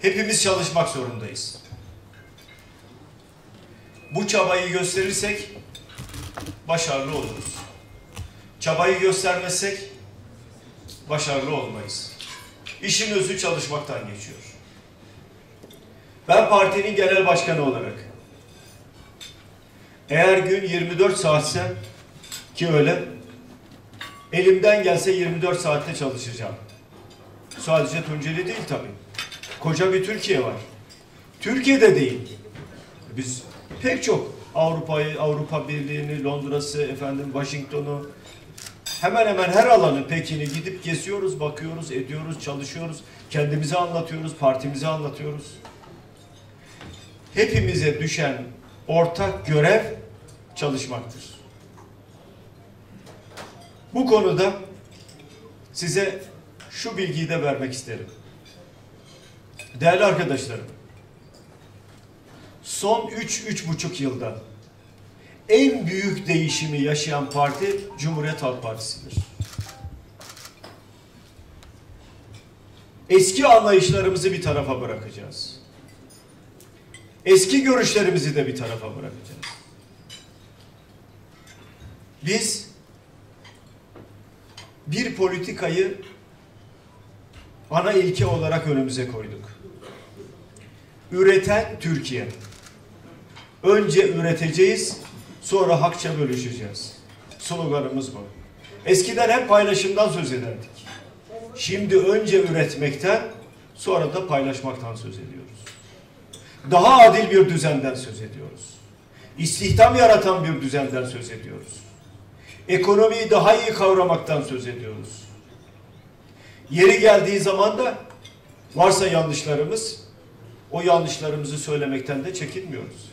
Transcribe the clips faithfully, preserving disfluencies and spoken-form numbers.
Hepimiz çalışmak zorundayız. Bu çabayı gösterirsek başarılı oluruz. Çabayı göstermezsek başarılı olmayız. İşin özü çalışmaktan geçiyor. Ben partinin genel başkanı olarak eğer gün yirmi dört saatse, ki öyle, elimden gelse yirmi dört saatte çalışacağım. Sadece Tunceli değil tabii. Koca bir Türkiye var. Türkiye'de değil. Biz pek çok Avrupa'yı, Avrupa Birliği'ni, Londra'sı, efendim Washington'u, hemen hemen her alanı, Pekin'i gidip geziyoruz, bakıyoruz, ediyoruz, çalışıyoruz. Kendimize anlatıyoruz, partimize anlatıyoruz. Hepimize düşen ortak görev çalışmaktır. Bu konuda size şu bilgiyi de vermek isterim. Değerli arkadaşlarım, son üç, üç buçuk yılda en büyük değişimi yaşayan parti Cumhuriyet Halk Partisi'dir. Eski anlayışlarımızı bir tarafa bırakacağız. Eski görüşlerimizi de bir tarafa bırakacağız. Biz bir politikayı ana ilke olarak önümüze koyduk. Üreten Türkiye. Önce üreteceğiz, sonra hakça bölüşeceğiz. Sloganımız bu. Eskiden hep paylaşımdan söz ederdik. Şimdi önce üretmekten, sonra da paylaşmaktan söz ediyoruz. Daha adil bir düzenden söz ediyoruz. İstihdam yaratan bir düzenden söz ediyoruz. Ekonomiyi daha iyi kavramaktan söz ediyoruz. Yeri geldiği zaman da varsa yanlışlarımız, o yanlışlarımızı söylemekten de çekinmiyoruz.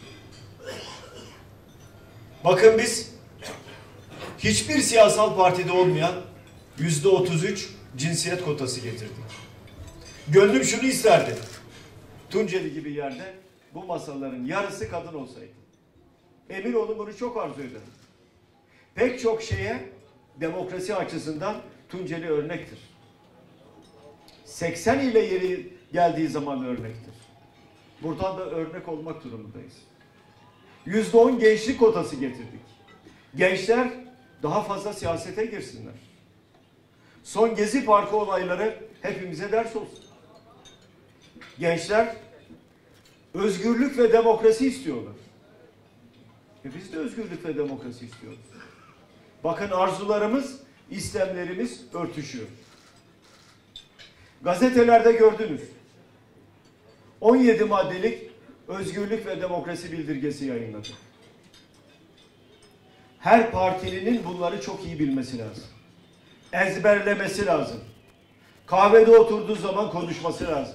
Bakın biz hiçbir siyasal partide olmayan yüzde otuz üç cinsiyet kotası getirdik. Gönlüm şunu isterdi. Tunceli gibi yerde bu masaların yarısı kadın olsaydı. Emin olun bunu çok arzu ederim. Pek çok şeye demokrasi açısından Tunceli örnektir. seksen ile yeri geldiği zaman örnektir. Buradan da örnek olmak durumundayız. yüzde on gençlik kotası getirdik. Gençler daha fazla siyasete girsinler. Son Gezi Parkı olayları hepimize ders olsun. Gençler özgürlük ve demokrasi istiyorlar. E biz de özgürlük ve demokrasi istiyoruz. Bakın arzularımız, istemlerimiz örtüşüyor. Gazetelerde gördünüz. on yedi maddelik özgürlük ve demokrasi bildirgesi yayınladık. Her partilinin bunları çok iyi bilmesi lazım. Ezberlemesi lazım. Kahvede oturduğu zaman konuşması lazım.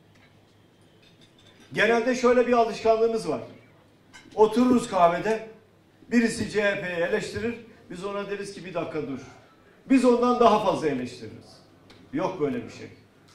Genelde şöyle bir alışkanlığımız var. Otururuz kahvede, birisi C H P'yi eleştirir, biz ona deriz ki bir dakika dur. Biz ondan daha fazla eleştiririz. Yok böyle bir şey.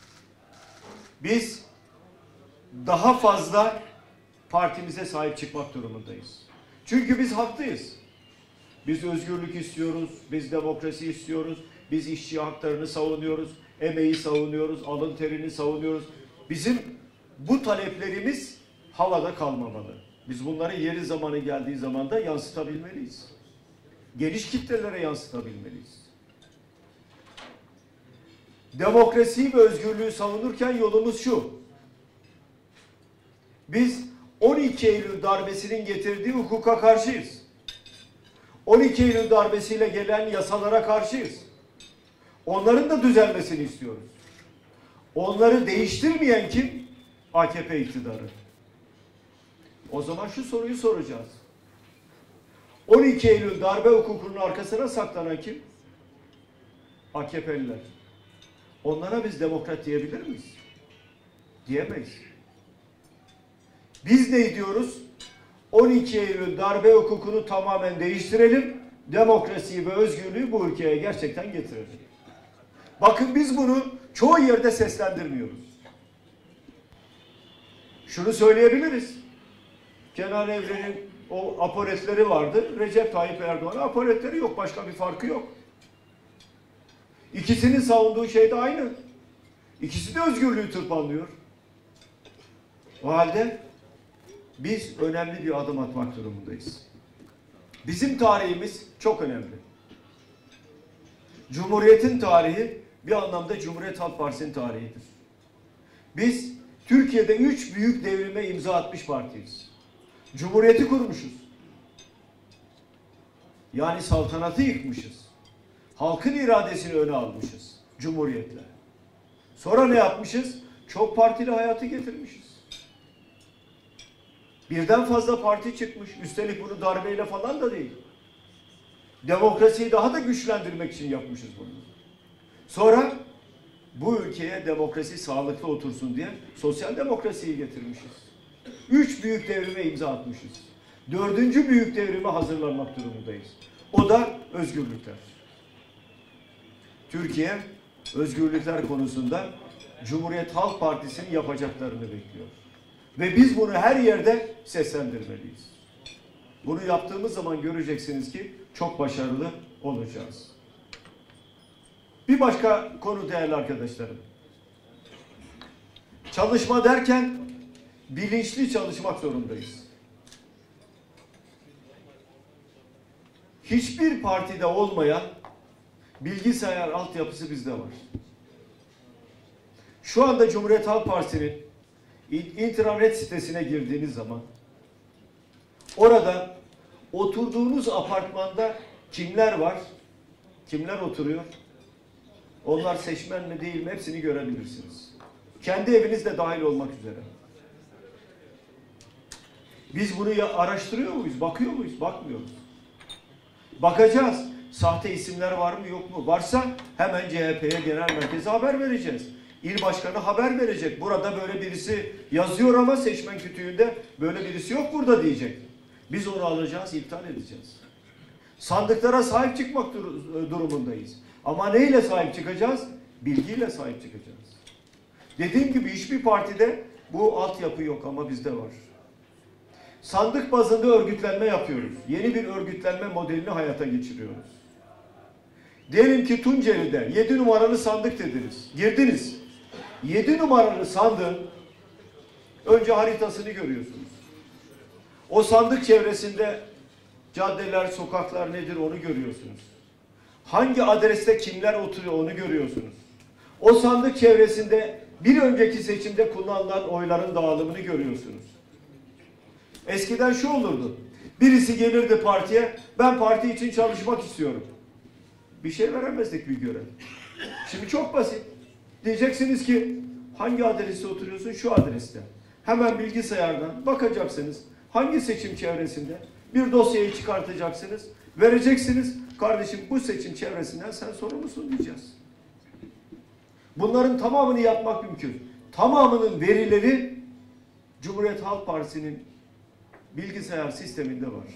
Biz daha fazla partimize sahip çıkmak durumundayız. Çünkü biz haklıyız. Biz özgürlük istiyoruz, biz demokrasi istiyoruz, biz işçi haklarını savunuyoruz, emeği savunuyoruz, alın terini savunuyoruz. Bizim bu taleplerimiz havada kalmamalı. Biz bunları yeri zamanı geldiği zaman da yansıtabilmeliyiz. Geniş kitlelere yansıtabilmeliyiz. Demokrasiyi ve özgürlüğü savunurken yolumuz şu. Biz on iki Eylül darbesinin getirdiği hukuka karşıyız. on iki Eylül darbesiyle gelen yasalara karşıyız. Onların da düzelmesini istiyoruz. Onları değiştirmeyen kim? A K P iktidarı. O zaman şu soruyu soracağız. on iki Eylül darbe hukukunun arkasına saklanan kim? A K P'liler. Onlara biz demokrat diyebilir miyiz? Diyemeyiz. Biz ne diyoruz? on iki Eylül darbe hukukunu tamamen değiştirelim, demokrasiyi ve özgürlüğü bu ülkeye gerçekten getirelim. Bakın biz bunu çoğu yerde seslendirmiyoruz. Şunu söyleyebiliriz. Kenan Evren'in o apoletleri vardı. Recep Tayyip Erdoğan'ın apoletleri yok. Başka bir farkı yok. İkisinin savunduğu şey de aynı. İkisi de özgürlüğü tırpanlıyor. O halde biz önemli bir adım atmak durumundayız. Bizim tarihimiz çok önemli. Cumhuriyetin tarihi bir anlamda Cumhuriyet Halk Partisi'nin tarihidir. Biz Türkiye'de üç büyük devrime imza atmış partiyiz. Cumhuriyeti kurmuşuz. Yani saltanatı yıkmışız. Halkın iradesini öne almışız Cumhuriyetle. Sonra ne yapmışız? Çok partili hayatı getirmişiz. Birden fazla parti çıkmış. Üstelik bunu darbeyle falan da değil. Demokrasiyi daha da güçlendirmek için yapmışız bunu. Sonra bu ülkeye demokrasi sağlıklı otursun diye sosyal demokrasiyi getirmişiz. Üç büyük devrime imza atmışız. Dördüncü büyük devrime hazırlanmak durumundayız. O da özgürlükler. Türkiye özgürlükler konusunda Cumhuriyet Halk Partisi'nin yapacaklarını bekliyor. Ve biz bunu her yerde seslendirmeliyiz. Bunu yaptığımız zaman göreceksiniz ki çok başarılı olacağız. Bir başka konu değerli arkadaşlarım. Çalışma derken bilinçli çalışmak zorundayız. Hiçbir partide olmayan bilgisayar altyapısı bizde var. Şu anda Cumhuriyet Halk Partisi'nin intranet sitesine girdiğiniz zaman orada oturduğunuz apartmanda kimler var, kimler oturuyor, onlar seçmen mi değil mi hepsini görebilirsiniz. Kendi eviniz de dahil olmak üzere. Biz bunu ya araştırıyor muyuz, bakıyor muyuz, bakmıyoruz. Bakacağız. Sahte isimler var mı yok mu? Varsa hemen C H P'ye genel merkeze haber vereceğiz. İl başkanı haber verecek. Burada böyle birisi yazıyor ama seçmen kütüğünde böyle birisi yok burada diyecek. Biz onu alacağız, iptal edeceğiz. Sandıklara sahip çıkmak dur durumundayız. Ama neyle sahip çıkacağız? Bilgiyle sahip çıkacağız. Dediğim gibi hiçbir partide bu altyapı yok ama bizde var. Sandık bazında örgütlenme yapıyoruz. Yeni bir örgütlenme modelini hayata geçiriyoruz. Diyelim ki Tunceli'de yedi numaralı sandık dediniz. Girdiniz. yedi numaralı sandığın önce haritasını görüyorsunuz. O sandık çevresinde caddeler, sokaklar nedir onu görüyorsunuz. Hangi adreste kimler oturuyor onu görüyorsunuz. O sandık çevresinde bir önceki seçimde kullanılan oyların dağılımını görüyorsunuz. Eskiden şu olurdu. Birisi gelirdi partiye, ben parti için çalışmak istiyorum. Bir şey veremezdik bir görev. Şimdi çok basit. Diyeceksiniz ki hangi adreste oturuyorsun? Şu adreste. Hemen bilgisayardan bakacaksınız. Hangi seçim çevresinde? Bir dosyayı çıkartacaksınız. Vereceksiniz. Kardeşim bu seçim çevresinden sen sorumlusun diyeceğiz. Bunların tamamını yapmak mümkün. Tamamının verileri Cumhuriyet Halk Partisi'nin bilgisayar sisteminde var.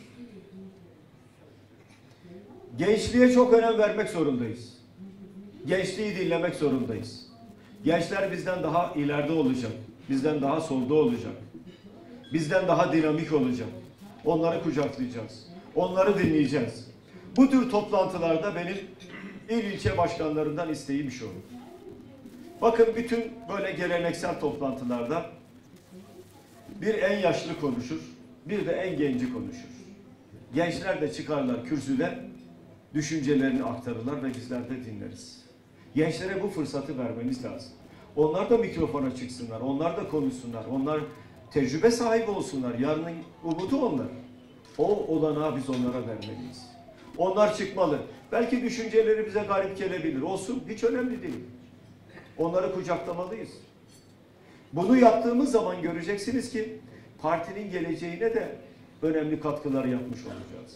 Gençliğe çok önem vermek zorundayız. Gençliği dinlemek zorundayız. Gençler bizden daha ileride olacak. Bizden daha solda olacak. Bizden daha dinamik olacak. Onları kucaklayacağız. Onları dinleyeceğiz. Bu tür toplantılarda benim il ilçe başkanlarından isteğim şu. Bakın bütün böyle geleneksel toplantılarda bir en yaşlı konuşur, bir de en genci konuşur. Gençler de çıkarlar kürsüde, düşüncelerini aktarırlar ve bizler de dinleriz. Gençlere bu fırsatı vermeniz lazım. Onlar da mikrofona çıksınlar, onlar da konuşsunlar, onlar tecrübe sahibi olsunlar. Yarının umudu onlar. O olanağı biz onlara vermeliyiz. Onlar çıkmalı. Belki düşünceleri bize garip gelebilir. Olsun, hiç önemli değil. Onları kucaklamalıyız. Bunu yaptığımız zaman göreceksiniz ki partinin geleceğine de önemli katkılar yapmış olacağız.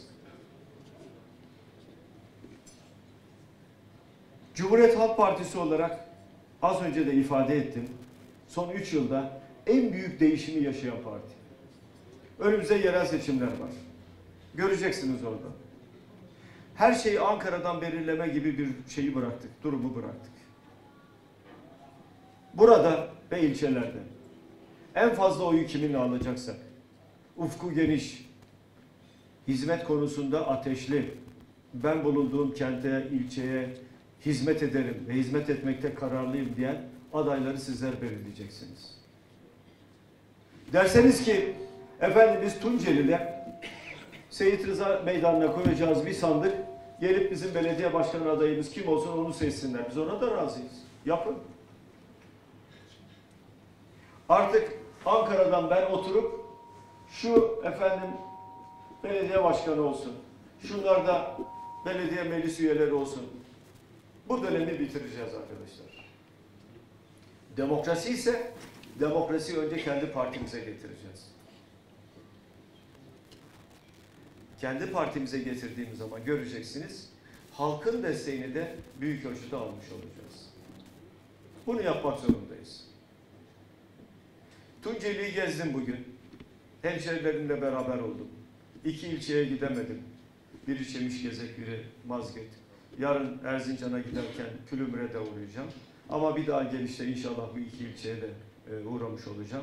Cumhuriyet Halk Partisi olarak az önce de ifade ettim. Son üç yılda en büyük değişimi yaşayan parti. Önümüzde yerel seçimler var. Göreceksiniz orada. Her şeyi Ankara'dan belirleme gibi bir şeyi bıraktık, durumu bıraktık. Burada ve ilçelerde en fazla oyu kiminle alacaksak, ufku geniş, hizmet konusunda ateşli, ben bulunduğum kente, ilçeye hizmet ederim ve hizmet etmekte kararlıyım diyen adayları sizler belirleyeceksiniz. Derseniz ki efendim biz Tunceli'de Seyit Rıza Meydanı'na koyacağız bir sandık. Gelip bizim belediye başkanı adayımız kim olsun onu seçsinler. Biz ona da razıyız. Yapın. Artık Ankara'dan ben oturup şu efendim belediye başkanı olsun. Şunlar da belediye meclis üyeleri olsun. Bu dönemi bitireceğiz arkadaşlar. Demokrasi ise demokrasiyi önce kendi partimize getireceğiz. Kendi partimize getirdiğimiz zaman göreceksiniz, halkın desteğini de büyük ölçüde almış olacağız. Bunu yapmak zorundayız. Tunceli'yi gezdim bugün. Hemşehrilerimle beraber oldum. İki ilçeye gidemedim. Biri Çemişgezek, biri Mazgirt. Yarın Erzincan'a giderken Külümre'de uğrayacağım. Ama bir daha gelişte inşallah bu iki ilçeye de e, uğramış olacağım.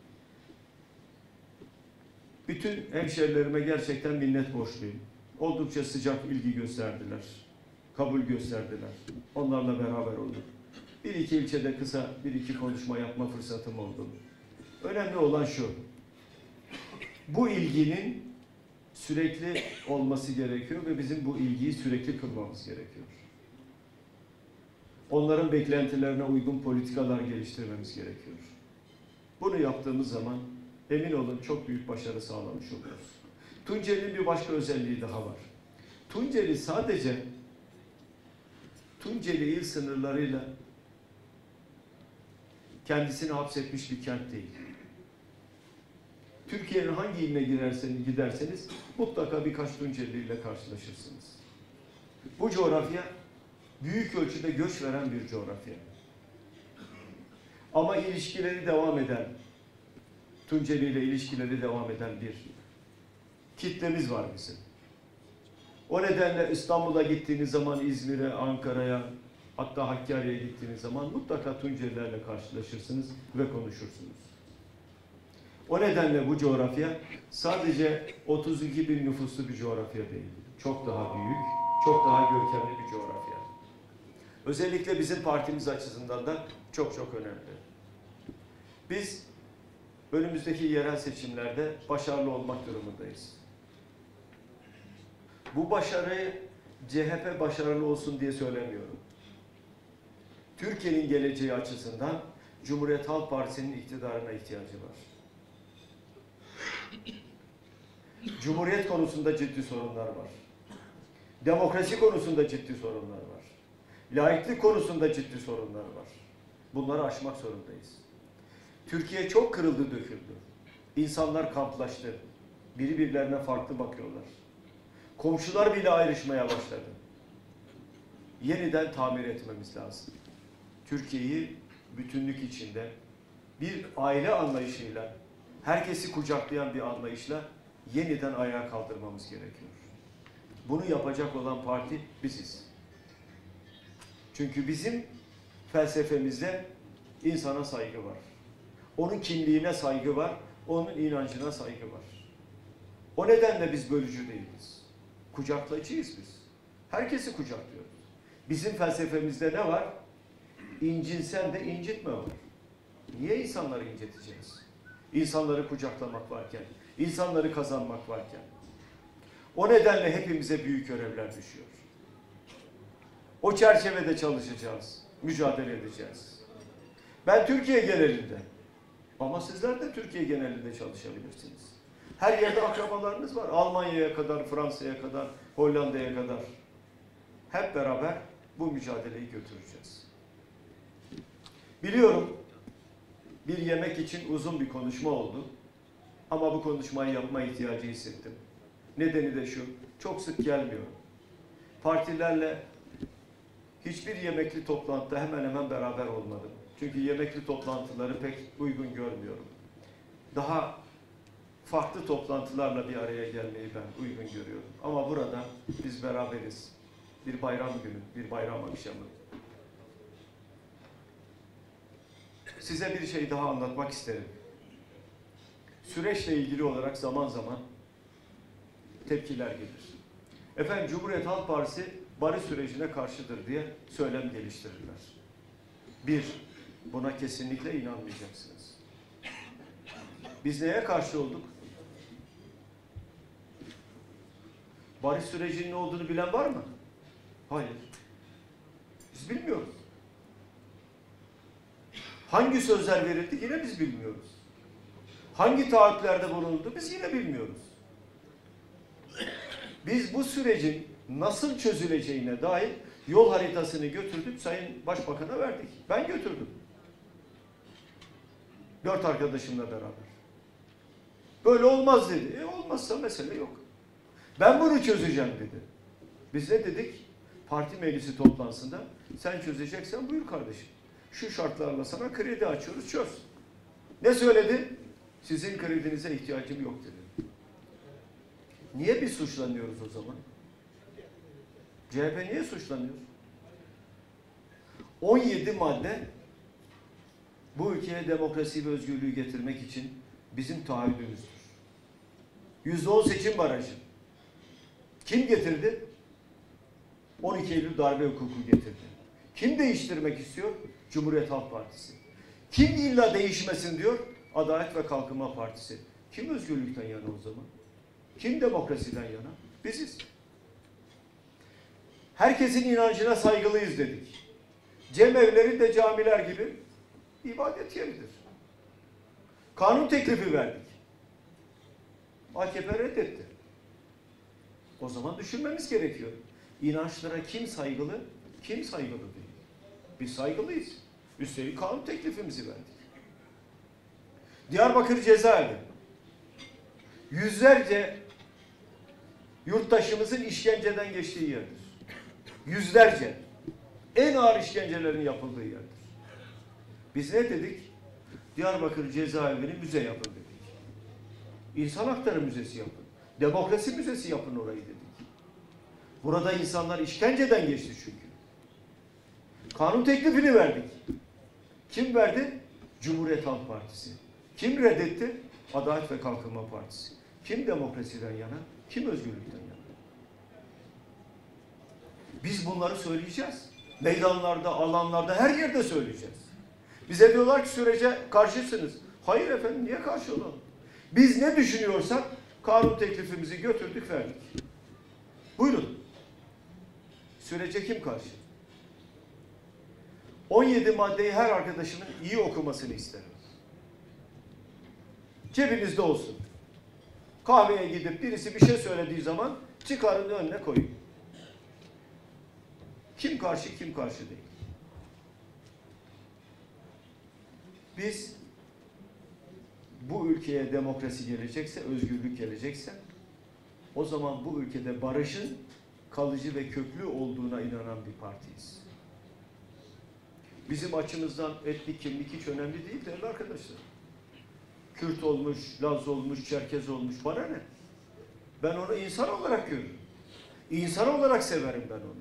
Bütün hemşehrilerime gerçekten minnet borçluyum. Oldukça sıcak ilgi gösterdiler. Kabul gösterdiler. Onlarla beraber olduk. Bir iki ilçede kısa bir iki konuşma yapma fırsatım oldu. Önemli olan şu. Bu ilginin sürekli olması gerekiyor ve bizim bu ilgiyi sürekli kırmamız gerekiyor. Onların beklentilerine uygun politikalar geliştirmemiz gerekiyor. Bunu yaptığımız zaman emin olun çok büyük başarı sağlamış oluruz. Tunceli'nin bir başka özelliği daha var. Tunceli sadece Tunceli il sınırlarıyla kendisini hapsetmiş bir kent değil. Türkiye'nin hangi iline girerseniz, giderseniz mutlaka birkaç Tunceli ile karşılaşırsınız. Bu coğrafya büyük ölçüde göç veren bir coğrafya. Ama ilişkileri devam eden, Tunceli ile ilişkileri devam eden bir kitlemiz var bizim. O nedenle İstanbul'a gittiğiniz zaman İzmir'e, Ankara'ya, hatta Hakkari'ye gittiğiniz zaman mutlaka Tuncelilerle karşılaşırsınız ve konuşursunuz. O nedenle bu coğrafya sadece otuz iki bin nüfuslu bir coğrafya değil. Çok daha büyük, çok daha görkemli bir coğrafya. Özellikle bizim partimiz açısından da çok çok önemli. Biz önümüzdeki yerel seçimlerde başarılı olmak durumundayız. Bu başarıyı C H P başarılı olsun diye söylemiyorum. Türkiye'nin geleceği açısından Cumhuriyet Halk Partisi'nin iktidarına ihtiyacı var. Cumhuriyet konusunda ciddi sorunlar var. Demokrasi konusunda ciddi sorunlar var. Laiklik konusunda ciddi sorunlar var. Bunları aşmak zorundayız. Türkiye çok kırıldı, döküldü. İnsanlar kamplaştı. Biri birilerine farklı bakıyorlar. Komşular bile ayrışmaya başladı. Yeniden tamir etmemiz lazım. Türkiye'yi bütünlük içinde bir aile anlayışıyla, herkesi kucaklayan bir anlayışla yeniden ayağa kaldırmamız gerekiyor. Bunu yapacak olan parti biziz. Çünkü bizim felsefemizde insana saygı var. Onun kimliğine saygı var, onun inancına saygı var. O nedenle biz bölücü değiliz. Kucaklayıcıyız biz. Herkesi kucaklıyoruz. Bizim felsefemizde ne var? İncinsen de incitme var. Niye insanları inciteceğiz? İnsanları kucaklamak varken, insanları kazanmak varken. O nedenle hepimize büyük görevler düşüyor. O çerçevede çalışacağız, mücadele edeceğiz. Ben Türkiye genelinde, ama sizler de Türkiye genelinde çalışabilirsiniz. Her yerde akrabalarınız var. Almanya'ya kadar, Fransa'ya kadar, Hollanda'ya kadar. Hep beraber bu mücadeleyi götüreceğiz. Biliyorum, bir yemek için uzun bir konuşma oldu. Ama bu konuşmayı yapma ihtiyacı hissettim. Nedeni de şu, çok sık gelmiyorum. Partilerle hiçbir yemekli toplantıda hemen hemen beraber olmadım. Çünkü yemekli toplantıları pek uygun görmüyorum. Daha farklı toplantılarla bir araya gelmeyi ben uygun görüyorum. Ama burada biz beraberiz. Bir bayram günü, bir bayram akşamı. Size bir şey daha anlatmak isterim. Süreçle ilgili olarak zaman zaman tepkiler gelir. Efendim Cumhuriyet Halk Partisi barış sürecine karşıdır diye söylem geliştirirler. Bir, buna kesinlikle inanmayacaksınız. Biz neye karşı olduk? Barış sürecinin ne olduğunu bilen var mı? Hayır. Biz bilmiyoruz. Hangi sözler verildi yine biz bilmiyoruz. Hangi taahhütlerde bulundu biz yine bilmiyoruz. Biz bu sürecin nasıl çözüleceğine dair yol haritasını götürdük, Sayın Başbakan'a verdik. Ben götürdüm. Dört arkadaşımla beraber. Böyle olmaz dedi. E olmazsa mesele yok. Ben bunu çözeceğim dedi. Biz ne dedik? Parti meclisi toplantısında sen çözeceksen buyur kardeşim. Şu şartlarla sana kredi açıyoruz, çöz. Ne söyledi? Sizin kredinize ihtiyacım yok dedi. Niye biz suçlanıyoruz o zaman? C H P niye suçlanıyor? on yedi madde bu ülkeye demokrasi ve özgürlüğü getirmek için bizim taahhüdümüzdür. yüzde on seçim barajı. Kim getirdi? on iki Eylül darbe hukuku getirdi. Kim değiştirmek istiyor? Cumhuriyet Halk Partisi. Kim illa değişmesin diyor? Adalet ve Kalkınma Partisi. Kim özgürlükten yana o zaman? Kim demokrasiden yana? Biziz. Herkesin inancına saygılıyız dedik. Cemevleri de camiler gibi ibadet yeridir. Kanun teklifi verdik. A K P reddetti. O zaman düşünmemiz gerekiyor. İnançlara kim saygılı, kim saygılı değil. Biz saygılıyız. Üstelik kanun teklifimizi verdik. Diyarbakır cezaevi. Yüzlerce yurttaşımızın işkenceden geçtiği yerdir. Yüzlerce. En ağır işkencelerin yapıldığı yerdir. Biz ne dedik? Diyarbakır cezaevini müze yapın dedik. İnsan Hakları Müzesi yapın. Demokrasi Müzesi yapın orayı dedik. Burada insanlar işkenceden geçti çünkü. Kanun teklifini verdik. Kim verdi? Cumhuriyet Halk Partisi. Kim reddetti? Adalet ve Kalkınma Partisi. Kim demokrasiden yana? Kim özgürlükten yana? Biz bunları söyleyeceğiz. Meydanlarda, alanlarda, her yerde söyleyeceğiz. Bize diyorlar ki sürece karşısınız. Hayır efendim, niye karşı olalım? Biz ne düşünüyorsak kanun teklifimizi götürdük, verdik. Buyurun. Sürece kim karşı? on yedi maddeyi her arkadaşımın iyi okumasını isterim. Cebinizde olsun. Kahveye gidip birisi bir şey söylediği zaman çıkarın önüne koyun. Kim karşı, kim karşı değil. Biz bu ülkeye demokrasi gelecekse, özgürlük gelecekse o zaman bu ülkede barışın kalıcı ve köklü olduğuna inanan bir partiyiz. Bizim açımızdan etnik kimlik hiç önemli değil değerli arkadaşlar. Kürt olmuş, Laz olmuş, Çerkez olmuş, bana ne? Ben onu insan olarak görürüm. İnsan olarak severim ben onu.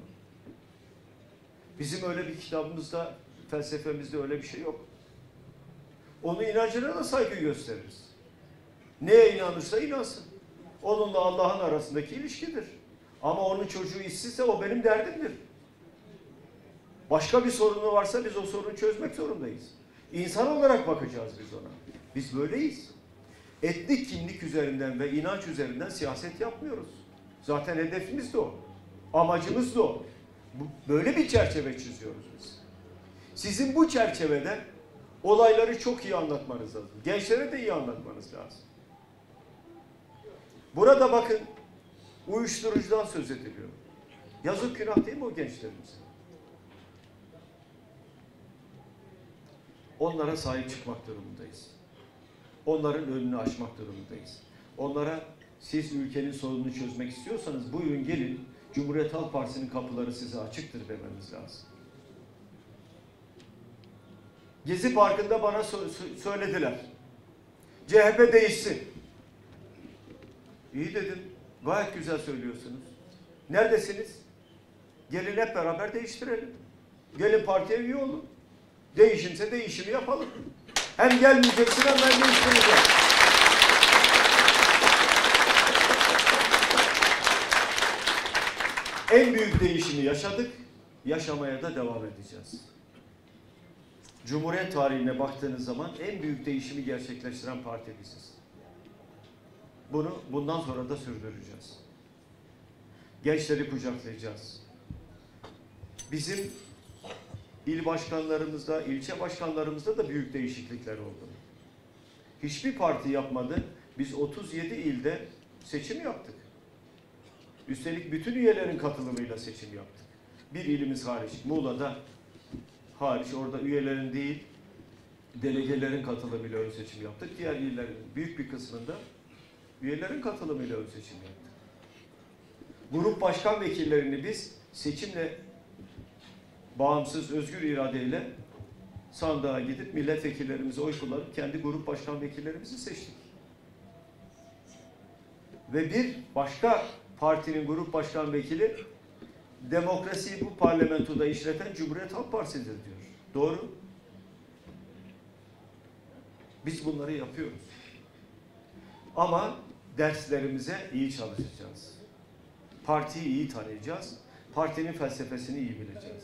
Bizim öyle bir kitabımızda, felsefemizde öyle bir şey yok. Onun inancına da saygı gösteririz. Neye inanırsa inansın. Onunla Allah'ın arasındaki ilişkidir. Ama onun çocuğu işsizse o benim derdimdir. Başka bir sorunu varsa biz o sorunu çözmek zorundayız. İnsan olarak bakacağız biz ona. Biz böyleyiz. Etnik kimlik üzerinden ve inanç üzerinden siyaset yapmıyoruz. Zaten hedefimiz de o. Amacımız da o. Böyle bir çerçeve çiziyoruz biz. Sizin bu çerçevede olayları çok iyi anlatmanız lazım. Gençlere de iyi anlatmanız lazım. Burada bakın uyuşturucudan söz ediliyor. Yazık günah değil mi o gençlerimize? Onlara sahip çıkmak durumundayız. Onların önünü açmak durumundayız. Onlara siz ülkenin sorununu çözmek istiyorsanız buyurun gelin, Cumhuriyet Halk Partisi'nin kapıları size açıktır dememiz lazım. Gezi Parkı'nda bana so söylediler. C H P değişsin. İyi dedim. Gayet güzel söylüyorsunuz. Neredesiniz? Gelin hep beraber değiştirelim. Gelin partiye üye olun. Değişimse değişimi yapalım. Hem gelmeyeceksin hem ben değiştireceğim. En büyük değişimi yaşadık. Yaşamaya da devam edeceğiz. Cumhuriyet tarihine baktığınız zaman en büyük değişimi gerçekleştiren parti biziz. Bunu bundan sonra da sürdüreceğiz. Gençleri kucaklayacağız. Bizim il başkanlarımızda, ilçe başkanlarımızda da büyük değişiklikler oldu. Hiçbir parti yapmadı. Biz otuz yedi ilde seçim yaptık. Üstelik bütün üyelerin katılımıyla seçim yaptık. Bir ilimiz hariç, Muğla'da hariç, orada üyelerin değil, delegelerin katılımıyla ön seçim yaptık. Diğer illerin büyük bir kısmında üyelerin katılımıyla ön seçim yaptık. Grup başkan vekillerini biz seçimle, bağımsız, özgür iradeyle sandığa gidip milletvekillerimize oy kullanıp kendi grup başkan vekillerimizi seçtik. Ve bir başka partinin grup başkan vekili demokrasiyi bu parlamentoda işleten Cumhuriyet Halk Partisi'dir diyor. Doğru. Biz bunları yapıyoruz. Ama derslerimize iyi çalışacağız. Partiyi iyi tanıyacağız. Partinin felsefesini iyi bileceğiz.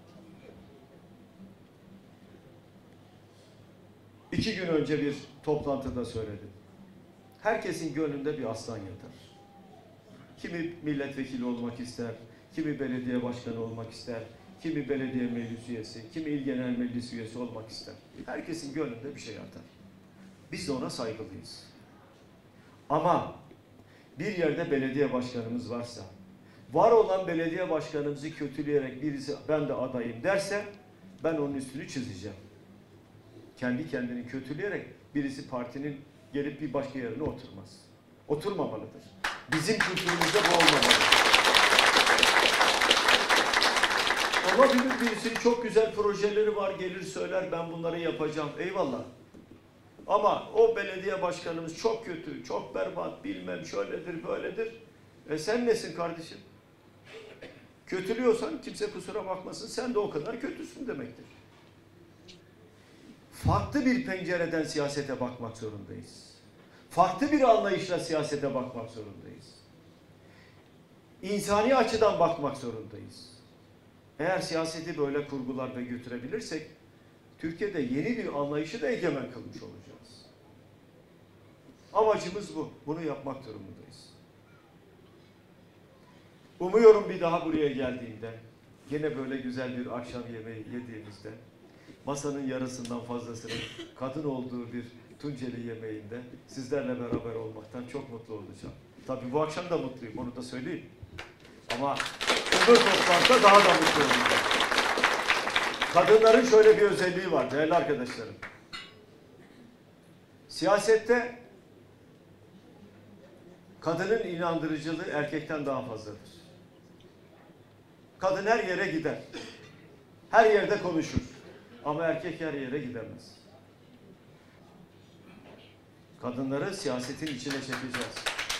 İki gün önce bir toplantıda söyledim. Herkesin gönlünde bir aslan yatar. Kimi milletvekili olmak ister, kimi belediye başkanı olmak ister, kimi belediye meclis üyesi, kimi il genel meclis üyesi olmak ister. Herkesin gönlünde bir şey yatar. Biz de ona saygılıyız. Ama bir yerde belediye başkanımız varsa, var olan belediye başkanımızı kötüleyerek birisi ben de adayım derse, ben onun üstünü çizeceğim. Kendi kendini kötüleyerek birisi partinin gelip bir başka yerine oturmaz. Oturmamalıdır. Bizim kültürümüzde bu olmamalıdır. Olabilir, birisinin çok güzel projeleri var, gelir söyler ben bunları yapacağım. Eyvallah. Ama o belediye başkanımız çok kötü, çok berbat, bilmem şöyledir, böyledir. E sen nesin kardeşim? Kötülüyorsan kimse kusura bakmasın, sen de o kadar kötüsün demektir. Farklı bir pencereden siyasete bakmak zorundayız. Farklı bir anlayışla siyasete bakmak zorundayız. İnsani açıdan bakmak zorundayız. Eğer siyaseti böyle kurgular ve götürebilirsek, Türkiye'de yeni bir anlayışı da egemen kılmış olacağız. Amacımız bu. Bunu yapmak durumundayız. Umuyorum bir daha buraya geldiğimde, yine böyle güzel bir akşam yemeği yediğimizde, masanın yarısından fazlasının kadın olduğu bir Tunceli yemeğinde sizlerle beraber olmaktan çok mutlu olacağım. Tabii bu akşam da mutluyum, onu da söyleyeyim. Ama öbür toplantıda daha da mutlu olacağım. Kadınların şöyle bir özelliği var değerli arkadaşlarım. Siyasette kadının inandırıcılığı erkekten daha fazladır. Kadın her yere gider. Her yerde konuşur. Ama erkek her yere gidemez. Kadınları siyasetin içine çekeceğiz.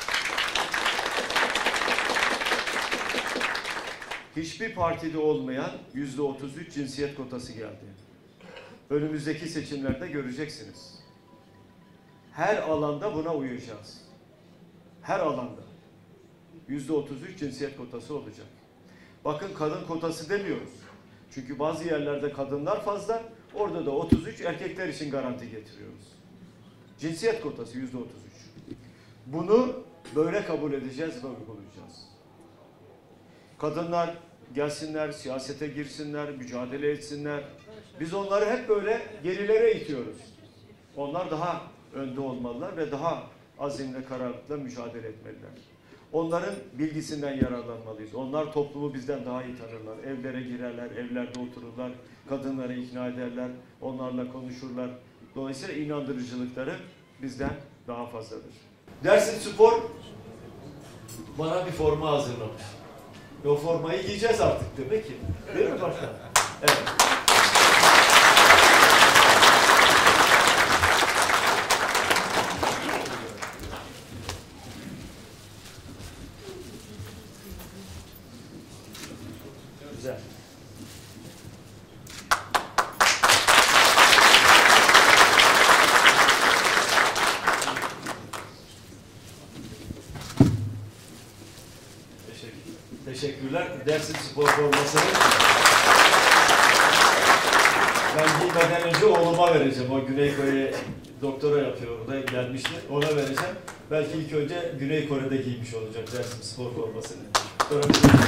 Hiçbir partide olmayan yüzde otuz üç cinsiyet kotası geldi. Önümüzdeki seçimlerde göreceksiniz. Her alanda buna uyacağız. Her alanda. yüzde otuz üç cinsiyet kotası olacak. Bakın kadın kotası demiyoruz. Çünkü bazı yerlerde kadınlar fazla, orada da otuz üç erkekler için garanti getiriyoruz. Cinsiyet kotası yüzde otuz üç. Bunu böyle kabul edeceğiz ve uygulayacağız. Kadınlar gelsinler, siyasete girsinler, mücadele etsinler. Biz onları hep böyle gerilere itiyoruz. Onlar daha önde olmalılar ve daha azimle, kararlılıkla mücadele etmeliler. Onların bilgisinden yararlanmalıyız. Onlar toplumu bizden daha iyi tanırlar. Evlere girerler, evlerde otururlar, kadınları ikna ederler, onlarla konuşurlar. Dolayısıyla inandırıcılıkları bizden daha fazladır. Dersim Spor bana bir forma hazırlamış. O formayı giyeceğiz artık demek ki. Değil mi başkanım? Evet. Güzel. Teşekkürler. Dersim Spor formasını Ben gitmeden önce oğluma vereceğim. O Güney Kore'ye doktora yapıyor orada, gelmişti. Ona vereceğim. Belki ilk önce Güney Kore'de giymiş olacak dersim spor formasını. Sonra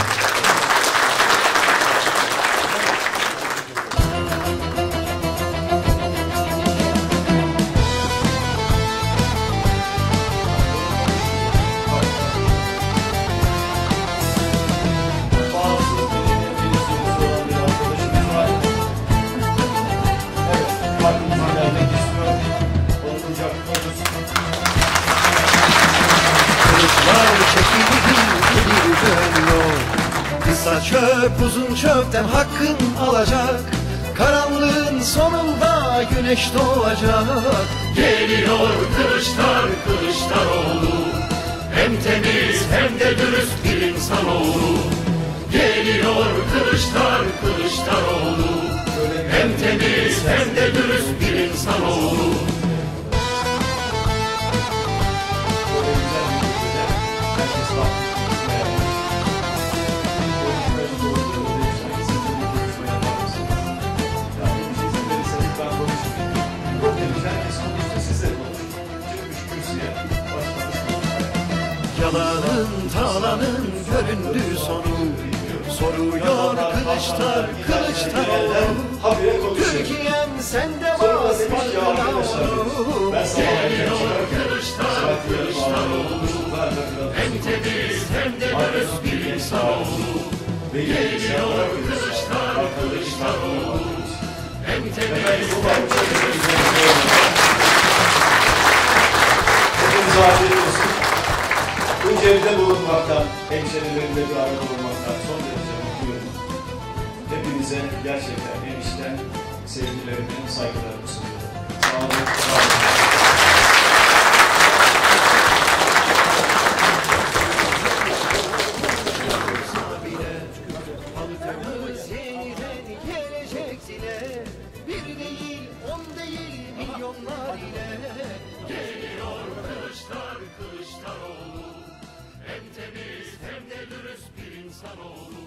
Kısa çöp uzun çöpten hakkın alacak. Karanlığın sonunda güneş doğacak. Geliyor Kılıçlar, Kılıçdaroğlu. Hem temiz hem de dürüst bir insanoğlu. Geliyor Kılıçlar, Kılıçdaroğlu. Hem temiz hem de dürüst bir insanoğlu. Yalanın talanın göründüğü sonu soruyor Kılıçlar, Kılıçdaroğlu. Türkiye'm sende var farkına. Geliyor Kılıçlar, Kılıçdaroğlu. Hem temiz hem de dürüst bir insanoğlu. Geliyor Kılıçlar, Kılıçdaroğlu. Hem temiz hem de dürüst bir insanoğlu. Hepinize afiyet olsun. Önce evde bulunmaktan, hemşerilerimle bir arada olmaktan son derece mutluyum. Hepinize gerçekten en içten sevgilerimi, saygılarımı sunuyorum. Sağ olun, sağ olun. Halkımız yeniden gelecek dile. Bir değil, on değil, milyonlar ile. Geliyor Kılıçlar, Kılıçdaroğlu. Hem temiz hem de dürüst bir insanoğlu.